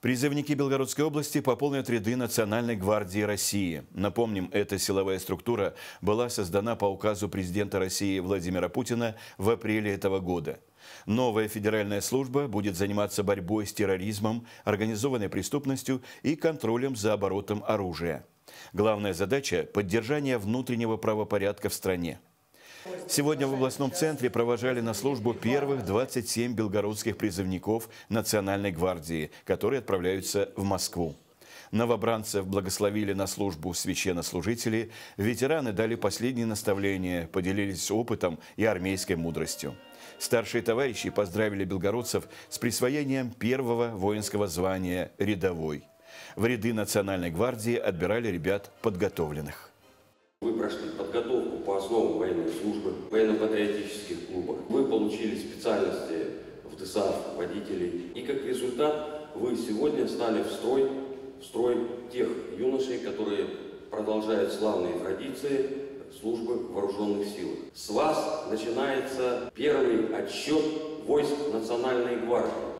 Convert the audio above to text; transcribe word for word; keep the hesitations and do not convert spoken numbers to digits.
Призывники Белгородской области пополнят ряды Национальной гвардии России. Напомним, эта силовая структура была создана по указу президента России Владимира Путина в апреле этого года. Новая федеральная служба будет заниматься борьбой с терроризмом, организованной преступностью и контролем за оборотом оружия. Главная задача – поддержание внутреннего правопорядка в стране. Сегодня в областном центре провожали на службу первых двадцать семь белгородских призывников Национальной гвардии, которые отправляются в Москву. Новобранцев благословили на службу священнослужители, ветераны дали последние наставления, поделились опытом и армейской мудростью. Старшие товарищи поздравили белгородцев с присвоением первого воинского звания «Рядовой». В ряды Национальной гвардии отбирали ребят подготовленных. Вы прошли подготовку по основам военной службы в военно-патриотических клубах. Вы получили специальности в ДСАФ водителей. И как результат вы сегодня стали в строй, в строй тех юношей, которые продолжают славные традиции службы в вооруженных силах. С вас начинается первый отсчет войск Национальной гвардии.